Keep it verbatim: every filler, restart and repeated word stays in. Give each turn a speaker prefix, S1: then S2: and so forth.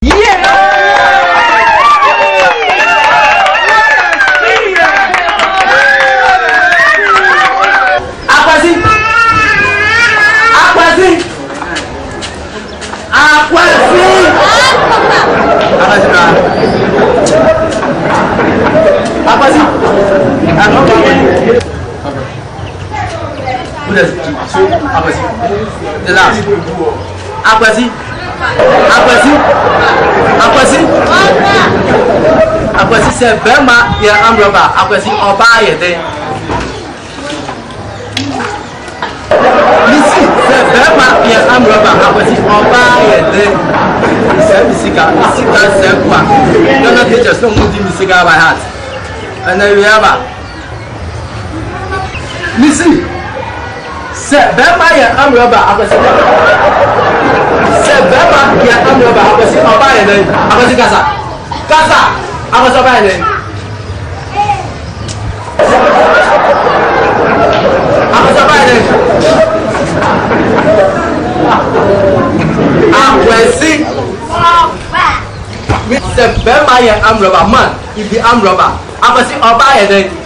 S1: The last. Akwasi. Akwasi. Akwasi. Akwasi se bema ya amroba. Akwasi oba ye de. Lisi se bema ya amroba. Akwasi oba ye de. Se misika, misika se kwa. Don't not hit us. Don't move the misika by heart. And then we have a. Lisi. Se bema ya amroba akwasi se bema ya amroba akwasi oba ye den akwasi kasa kasa akwasi oba ye den akwasi oba ye den akwasi se bema ya amroba man if the amroba akwasi oba ye den